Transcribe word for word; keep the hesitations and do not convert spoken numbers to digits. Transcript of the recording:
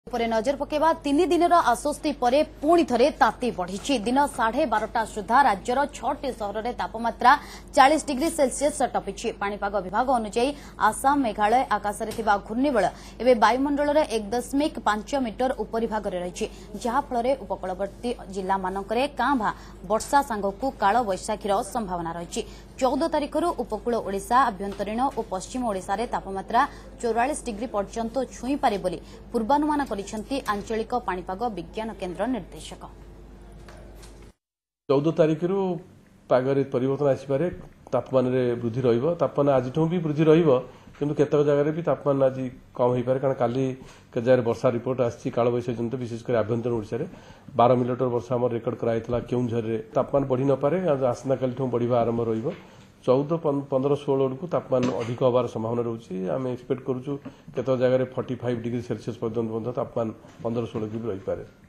पर नजर पकेबा तीन दिन आश्वस्ति पर पुणी थे ताती बढ़ी दिन साढ़े बारटा सुधा राज्यर छटी सहर में तापमात्रा चालीस डिग्री सेल्सियस टपिछि। पाणीपाग विभाग अनुसार आसाम मेघालय आकाश में घूर्णिबल एवं वायुमंडल में एक दशमिक पांच मीटर उपरिभाग रही जहाँफल उपकूलवर्ती जिला मानक कां भा वर्षा सांगकु काल बैशाखीर संभावना रही। चौदह तारीख उपकूल ओडिशा आभ्यंतरीण और पश्चिम ओडिशा रे तापमात्रा चौवालीस डिग्री पर्यंत छुई पारे बोली पूर्वानुमान करिसेंती आंचलिक पाणीपाग विज्ञान केन्द्र निर्देशक। चौदह तारीख पागरे परिवर्तन आसपे तापमान वृद्धि रहिबो। तापमान आज भी वृद्धि रहिबो किंतु केतक जगह भी तापमान आज कम हो पारे कारण काली के जगह वर्षा रिपोर्ट आसी काल बैशाखी जनित विशेषकर आभ्यंतरण ओडिशा रे बारह मिलीमीटर वर्षा आम रेकर्ड कराइला केउंझर रे तापमान बढ़ी न पारे आसना काली बढ़िया आरंभ रहिबो। चौदह पंद्रह षोलह को तापमान अधिक हबार संभावना रही आम एक्सपेक्ट करूँ केतक जगह फोर्टी फाइव डिग्री सेल्सियस पर्यंत तापमान पंद्रह षोलह की भी रही पारे।